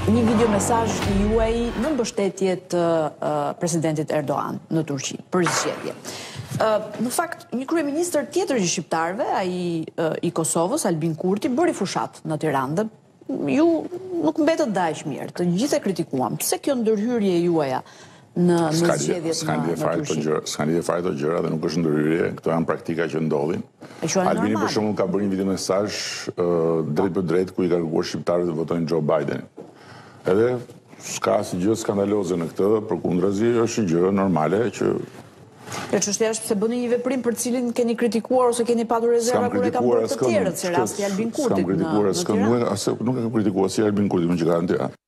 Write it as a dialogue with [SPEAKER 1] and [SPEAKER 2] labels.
[SPEAKER 1] një video mesazh i juaj në mbështetje të presidentit Erdogan në Turqi për zgjedhje. Në fakt, një kryeministër tjetër i shqiptarëve, ai i Kosovës, Albin Kurti, bëri fushat në Tiranë dhe ju nuk mbetët aq mirë. Të gjithë e kritikuam. Pse kjo ndërhyrje juaja në zgjedhjet në Turqi?
[SPEAKER 2] S'kan lidhje fare të gjëra dhe nuk është ndërhyrje, këto janë praktika që ndodhin. Albini për shembull ka bërë një video mesazh drejt për drejt ku i ka kërkuar shqiptarët të votojnë Joe Biden. Edhe s'ka asnjë gjë skandaloze në këtë, përkundrazi është një gjë normale që
[SPEAKER 1] Çështja është pse bëni një veprim për cilin keni kritikuar ose keni patur rezerva kur e kanë bërë të tjerët, si rasti Albin Kurtit.
[SPEAKER 2] Nuk e kam kritikuar si Albin Kurti, më që ka në Tiranë.